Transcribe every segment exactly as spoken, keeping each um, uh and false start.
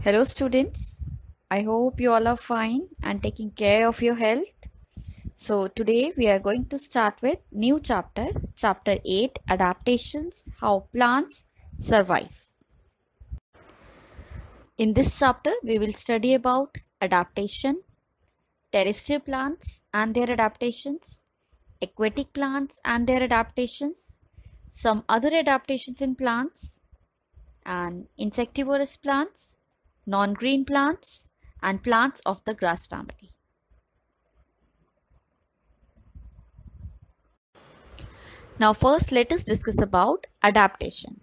Hello students, I hope you all are fine and taking care of your health. So today we are going to start with new chapter, chapter eight, adaptations, how plants survive. In this chapter we will study about adaptation, terrestrial plants and their adaptations, aquatic plants and their adaptations, some other adaptations in plants, and insectivorous plants, non-green plants, and plants of the grass family. Now first let us discuss about adaptation.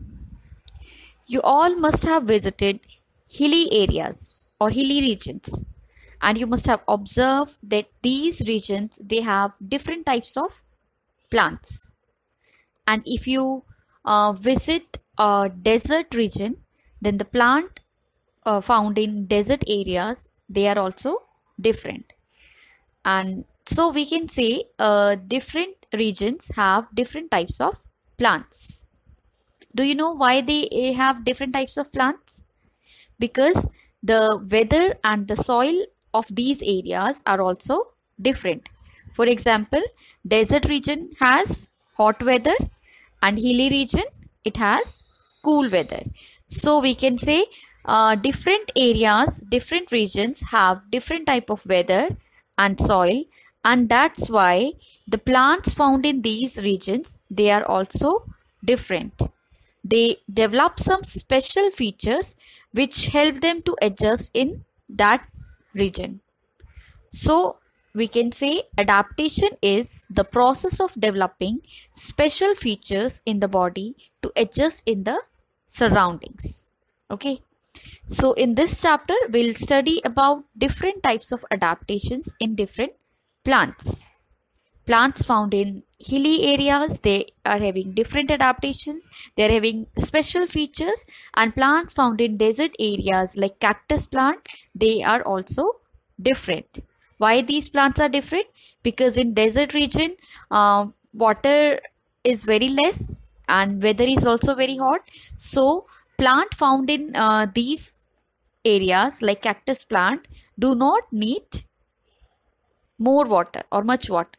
You all must have visited hilly areas or hilly regions, and you must have observed that these regions they have different types of plants. And if you uh, visit a desert region, then the plant uh, found in desert areas they are also different. And so we can say uh, different regions have different types of plants. Do you know why they have different types of plants? Because the weather and the soil of these areas are also different. For example, desert region has hot weather and hilly region it has cool weather. So we can say uh, different areas, different regions have different type of weather and soil, and that's why the plants found in these regions they are also different. They develop some special features which help them to adjust in that region. So we can say adaptation is the process of developing special features in the body to adjust in the surroundings. Okay. So in this chapter we'll study about different types of adaptations in different plants. Plants found in hilly areas they are having different adaptations, they are having special features, and plants found in desert areas like cactus plant they are also different. Why these plants are different? Because in desert region uh, water is very less and weather is also very hot, so plant found in uh, these areas like cactus plant do not need more water or much water.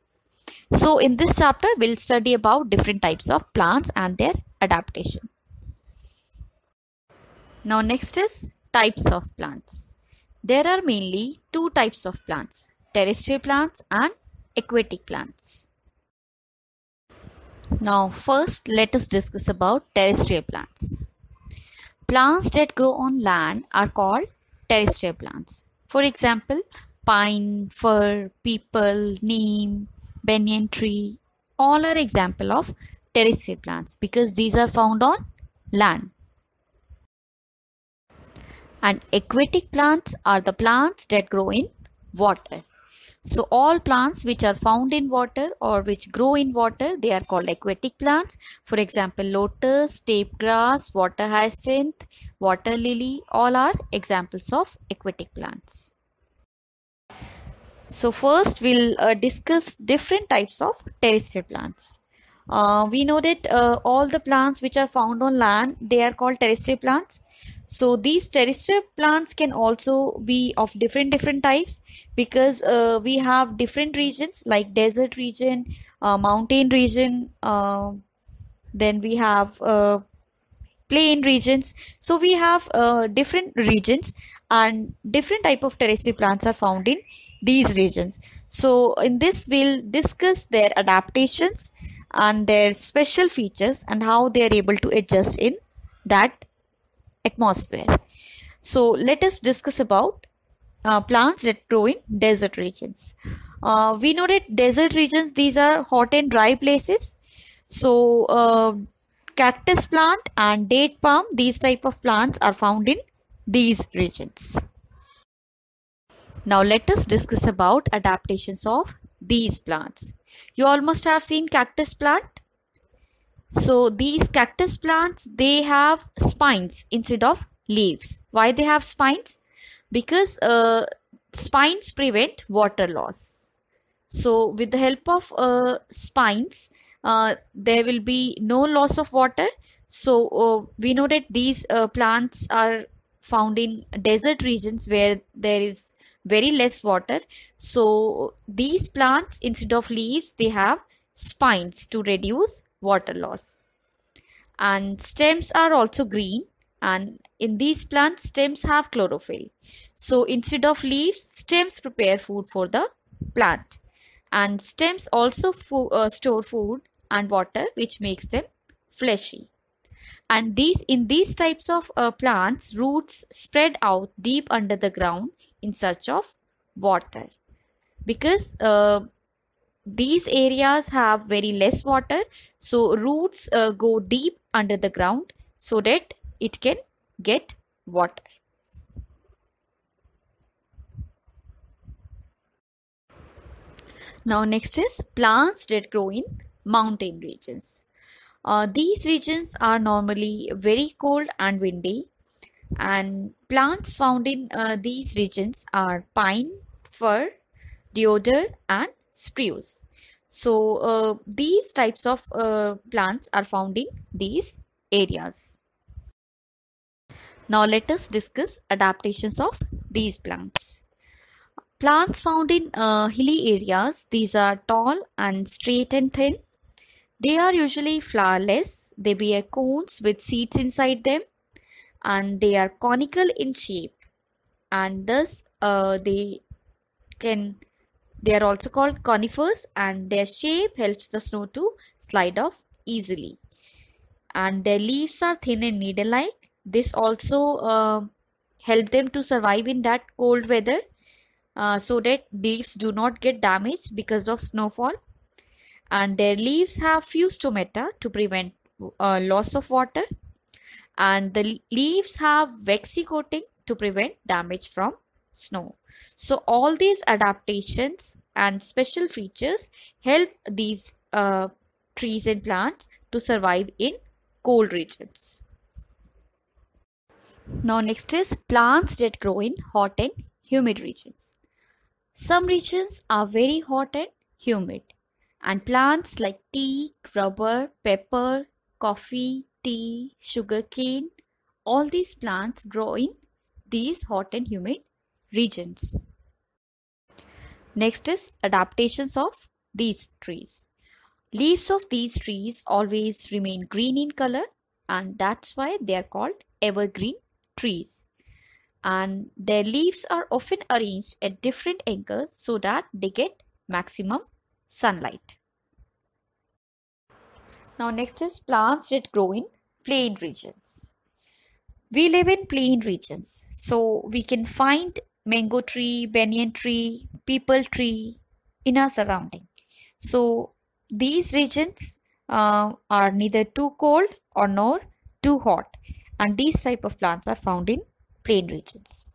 So in this chapter we'll study about different types of plants and their adaptation. Now next is types of plants. There are mainly two types of plants, terrestrial plants and aquatic plants. Now first let us discuss about terrestrial plants. Plants that grow on land are called terrestrial plants. For example, pine, fir, peepal, neem, banyan tree, all are example of terrestrial plants because these are found on land. And aquatic plants are the plants that grow in water. So all plants which are found in water or which grow in water, they are called aquatic plants. For example, lotus, tape grass, water hyacinth, water lily, all are examples of aquatic plants. So first we'll uh, discuss different types of terrestrial plants. Uh, we know that uh, all the plants which are found on land, they are called terrestrial plants. So these terrestrial plants can also be of different different types because uh, we have different regions like desert region, uh, mountain region, uh, then we have uh, plain regions. So we have uh, different regions and different type of terrestrial plants are found in these regions. So in this we'll discuss their adaptations and their special features and how they are able to adjust in that atmosphere. So let us discuss about uh, plants that grow in desert regions. Uh, we know that desert regions these are hot and dry places. So uh, cactus plant and date palm, these type of plants are found in these regions. Now let us discuss about adaptations of these plants. You all must have seen cactus plant. So these cactus plants they have spines instead of leaves. Why they have spines? Because uh, spines prevent water loss. So with the help of uh, spines uh, there will be no loss of water. So uh, we know that these uh, plants are found in desert regions where there is very less water. So these plants, instead of leaves, they have spines to reduce water loss. And stems are also green, and in these plants stems have chlorophyll. So instead of leaves, stems prepare food for the plant, and stems also fo uh, store food and water, which makes them fleshy. And these in these types of uh, plants, roots spread out deep under the ground in search of water, because uh, these areas have very less water, so roots uh, go deep under the ground so that it can get water. Now next is plants that grow in mountain regions. Uh, these regions are normally very cold and windy, and plants found in uh, these regions are pine, fir, deodar and spruce. So uh, these types of uh, plants are found in these areas. Now let us discuss adaptations of these plants. Plants found in uh, hilly areas, these are tall and straight and thin. They are usually flowerless. They bear cones with seeds inside them, and they are conical in shape, and thus uh, they can they are also called conifers, and their shape helps the snow to slide off easily. And their leaves are thin and needle-like. This also uh, help them to survive in that cold weather, uh, so that leaves do not get damaged because of snowfall. And their leaves have few stomata to prevent uh, loss of water, and the leaves have waxy coating to prevent damage from snow. So all these adaptations and special features help these uh, trees and plants to survive in cold regions. Now next is plants that grow in hot and humid regions. Some regions are very hot and humid, and plants like tea, rubber, pepper, coffee, tea, sugarcane, all these plants grow in these hot and humid regions. Next is adaptations of these trees. Leaves of these trees always remain green in color, and that's why they are called evergreen trees. And their leaves are often arranged at different angles so that they get maximum sunlight. Now next is plants that grow in plain regions. We live in plain regions, so we can find mango tree, banyan tree, peepal tree in our surrounding. So these regions uh, are neither too cold or nor too hot, and these type of plants are found in plain regions.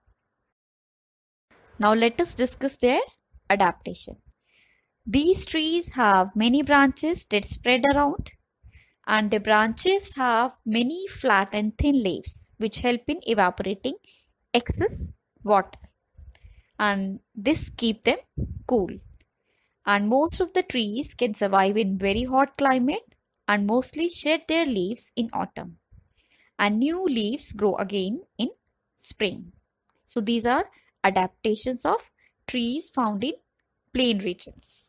Now let us discuss their adaptation. These trees have many branches that spread around, and the branches have many flat and thin leaves which help in evaporating excess water, and this keep them cool. And most of the trees can survive in very hot climate and mostly shed their leaves in autumn, and new leaves grow again in spring. So these are adaptations of trees found in plain regions.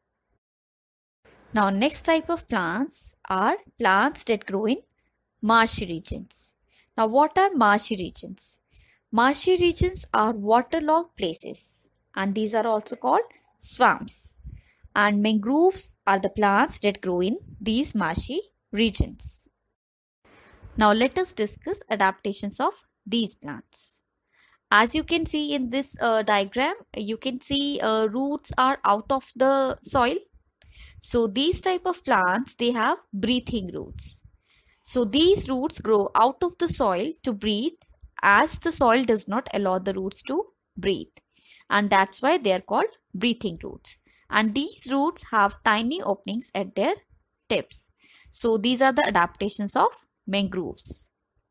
Now next type of plants are plants that grow in marshy regions. Now what are marshy regions? Marshy regions are waterlogged places, and these are also called swamps. And mangroves are the plants that grow in these marshy regions. Now let us discuss adaptations of these plants. As you can see in this uh, diagram, you can see uh, roots are out of the soil. So these type of plants, they have breathing roots. So these roots grow out of the soil to breathe, as the soil does not allow the roots to breathe. And that's why they are called breathing roots. And these roots have tiny openings at their tips. So these are the adaptations of mangroves.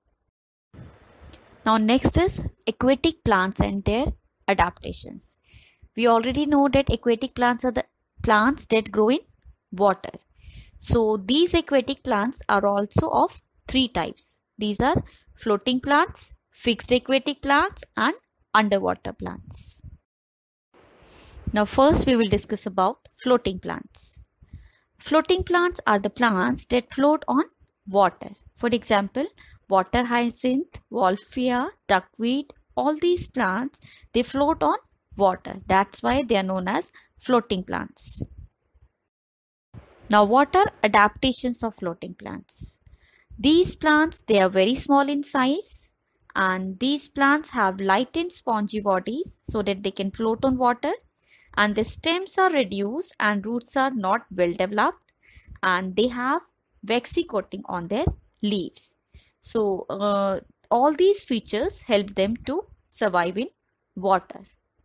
Now next is aquatic plants and their adaptations. We already know that aquatic plants are the plants that grow in water. So these aquatic plants are also of three types. These are floating plants, fixed aquatic plants and underwater plants. Now first we will discuss about floating plants. Floating plants are the plants that float on water. For example, water hyacinth, wolffia, duckweed, all these plants, they float on water. That's why they are known as floating plants. Now what are adaptations of floating plants? These plants, they are very small in size, and these plants have light and spongy bodies so that they can float on water, and the stems are reduced and roots are not well developed, and they have waxy coating on their leaves. So uh, all these features help them to survive in water.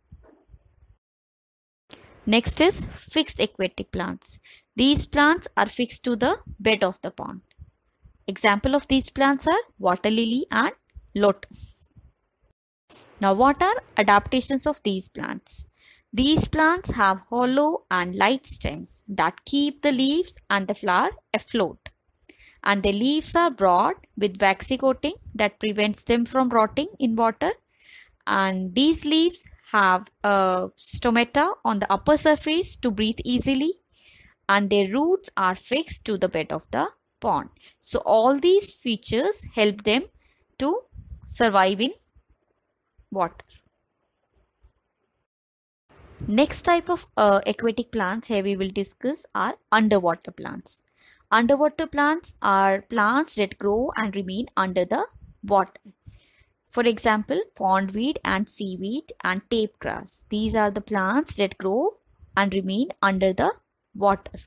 Next is fixed aquatic plants. These plants are fixed to the bed of the pond. Example of these plants are water lily and lotus. Now what are adaptations of these plants? These plants have hollow and light stems that keep the leaves and the flower afloat. And the leaves are broad with waxy coating that prevents them from rotting in water. And these leaves have a stomata on the upper surface to breathe easily. And their roots are fixed to the bed of the pond. So all these features help them to survive in water. Next type of uh, aquatic plants here we will discuss are underwater plants. Underwater plants are plants that grow and remain under the water. For example, pondweed and seaweed and tape grass. These are the plants that grow and remain under the water.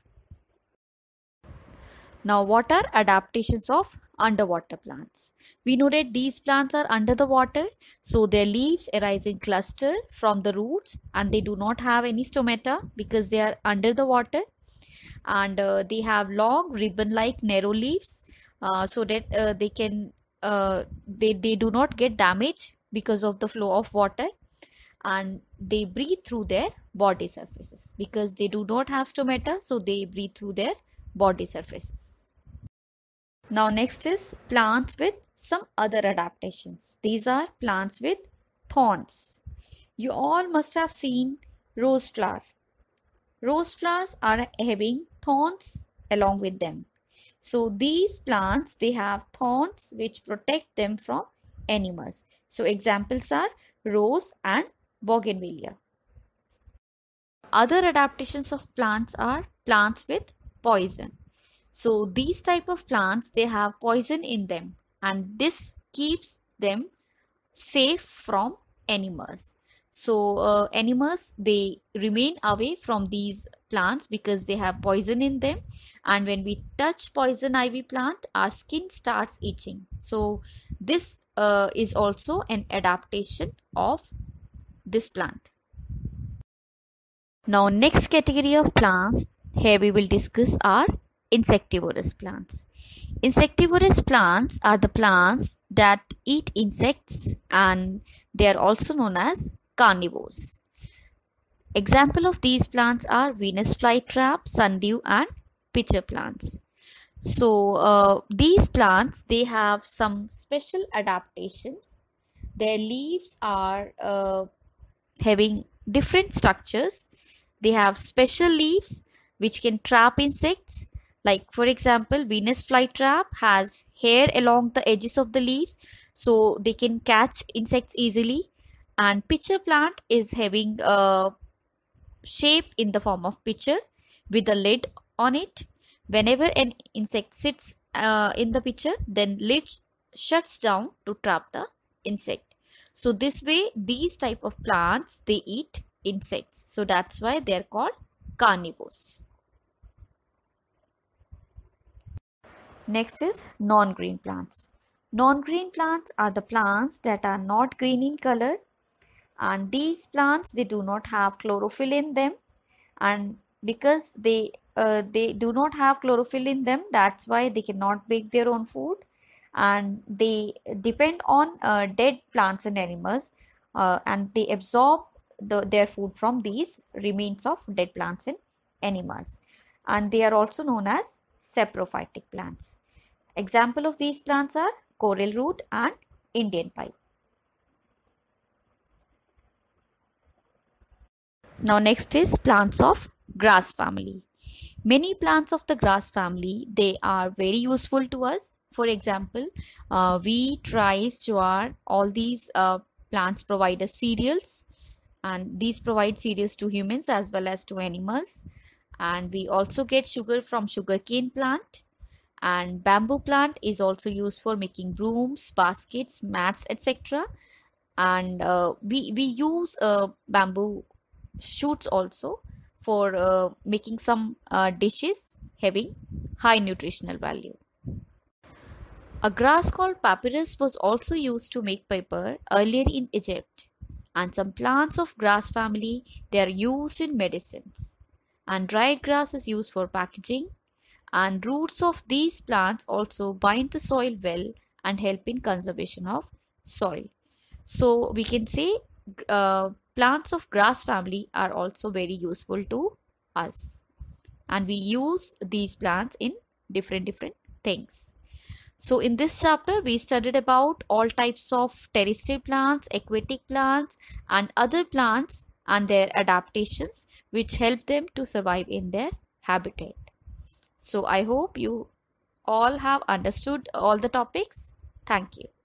Now, what are adaptations of underwater plants? We know that these plants are under the water, so their leaves arise in cluster from the roots, and they do not have any stomata because they are under the water, and uh, they have long ribbon-like narrow leaves uh, so that uh, they can uh, they, they do not get damaged because of the flow of water, and they breathe through their body surfaces because they do not have stomata, so they breathe through their body surfaces. Now next is plants with some other adaptations. These are plants with thorns. You all must have seen rose flower. Rose flowers are having thorns along with them. So these plants, they have thorns which protect them from animals. So examples are rose and bougainvillea. Other adaptations of plants are plants with poison. So these type of plants, they have poison in them, and this keeps them safe from animals. So uh, animals, they remain away from these plants because they have poison in them, and when we touch poison ivy plant, our skin starts itching. So this uh, is also an adaptation of this plant. Now next category of plants here we will discuss are insectivorous plants. Insectivorous plants are the plants that eat insects, and they are also known as carnivores. Example of these plants are Venus flytrap, sundew and pitcher plants. So uh, these plants, they have some special adaptations. Their leaves are uh, having different structures. They have special leaves which can trap insects. Like for example, Venus flytrap has hair along the edges of the leaves, so they can catch insects easily. And pitcher plant is having a shape in the form of pitcher with a lid on it. Whenever an insect sits uh, in the pitcher, then lid shuts down to trap the insect. So this way, these type of plants, they eat insects. So that's why they are called carnivores. Next is non-green plants. Non-green plants are the plants that are not green in color, and these plants, they do not have chlorophyll in them, and because they uh, they do not have chlorophyll in them, that's why they cannot make their own food, and they depend on uh, dead plants and animals, uh, and they absorb the, their food from these remains of dead plants and animals, and they are also known as saprophytic plants. Example of these plants are coral root and Indian pipe. Now next is plants of grass family. Many plants of the grass family, they are very useful to us. For example, uh, wheat, rice, jowar, all these uh, plants provide us cereals, and these provide cereals to humans as well as to animals. And we also get sugar from sugarcane plant, and bamboo plant is also used for making brooms, baskets, mats, etc. And uh, we we use uh, bamboo shoots also for uh, making some uh, dishes having high nutritional value. A grass called papyrus was also used to make paper earlier in Egypt. And some plants of grass family, they are used in medicines. And dried grass is used for packaging. And roots of these plants also bind the soil well and help in conservation of soil. So we can say uh, plants of grass family are also very useful to us. And we use these plants in different different things. So in this chapter, we studied about all types of terrestrial plants, aquatic plants, and other plants and their adaptations which help them to survive in their habitat. So I hope you all have understood all the topics. Thank you.